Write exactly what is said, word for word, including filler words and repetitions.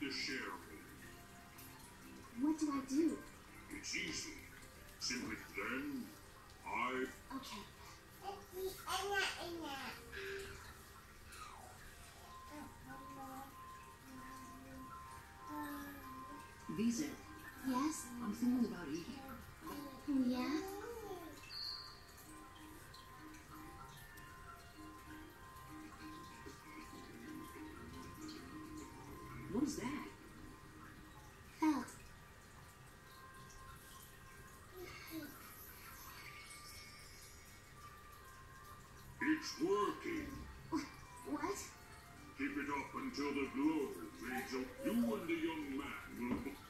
to share me. What do I do? It's easy. Simply then, I... Okay. Visa, Yes? I'm thinking about eating. Yeah? What is that? Felt. It's working. What? Keep it up until the glow fades out. You and the young man will...